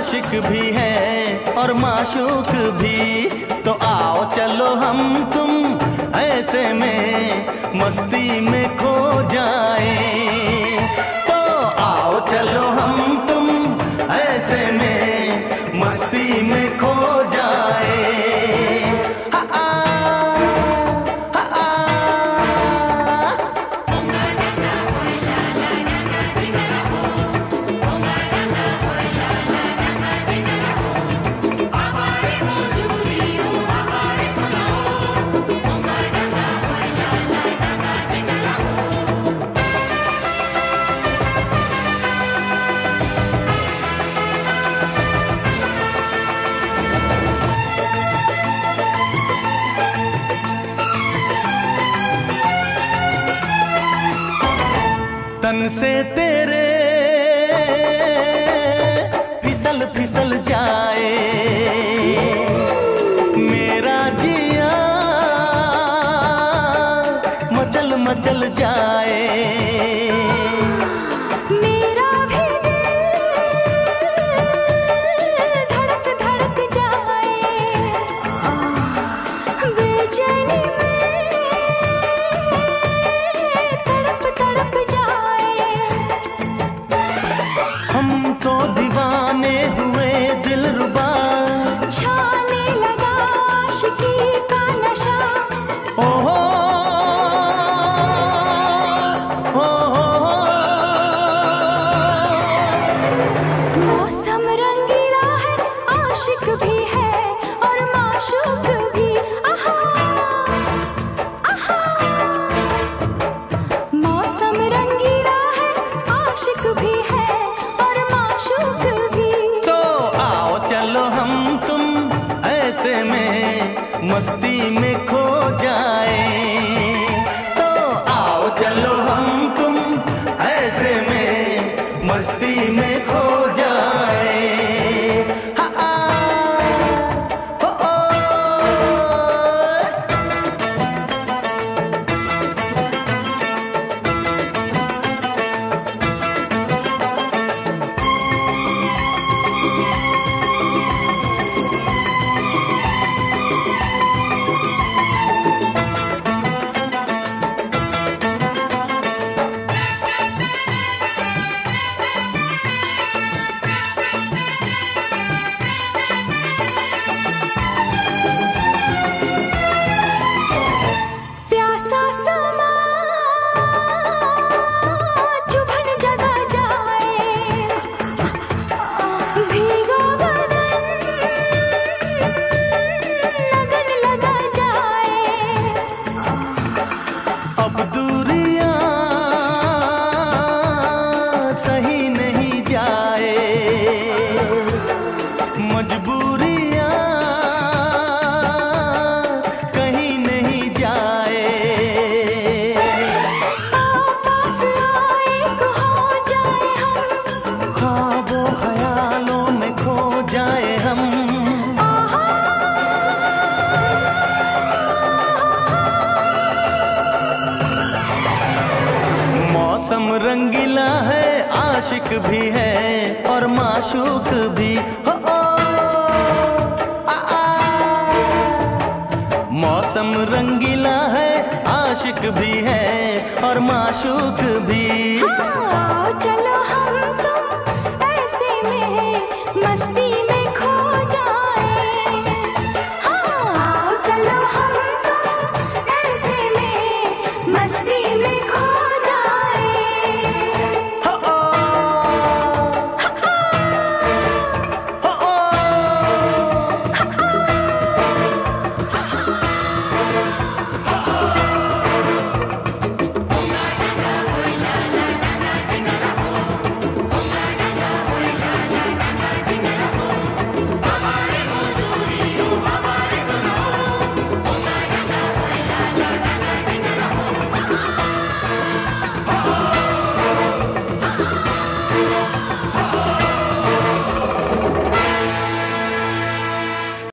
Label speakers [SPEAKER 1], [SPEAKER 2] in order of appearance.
[SPEAKER 1] आशिक भी है और माशूक भी। तो आओ चलो हम तुम ऐसे में मस्ती में खो जाए। तो आओ चलो हम तुम ऐसे में मस्ती में खो जाए। तन से तेरे फिसल फिसल जाए मेरा जिया, मचल मचल जाए
[SPEAKER 2] मेरा भी दिल धड़क धड़क जाए। बेचैनी में तड़प तड़प जाए।
[SPEAKER 1] हम तो दीवाने हुए दिलरुबा,
[SPEAKER 2] छाने लगा आशिकी का नशा।
[SPEAKER 1] ओहो
[SPEAKER 2] मौसम रंगीला है, आशिक भी है और माशूक भी। आहा आहा। मौसम रंगीला है, आशिक भी है और माशूक भी।
[SPEAKER 1] तो आओ चलो हम तुम ऐसे में मस्ती में खो जाए। तो आओ चलो हम तुम ऐसे में मस्ती में खो जाए। हा, आ, हो, ओ।
[SPEAKER 2] प्यासा समा चुभन जगा जाए। भीगा बदन लगन लगा जाए।
[SPEAKER 1] अब दूरियां सही नहीं जाए, मजबूरियां कहीं नहीं जाए।
[SPEAKER 2] पास आए को हो जाए हम।
[SPEAKER 1] ख्वाबों ख्यालों में खो जाए हम। मौसम रंगीला है, आशिक भी है और माशूक भी। हो, ओ, आ, आ। मौसम रंगीला है, आशिक भी है और माशूक भी।
[SPEAKER 2] हाँ, चलो हम तो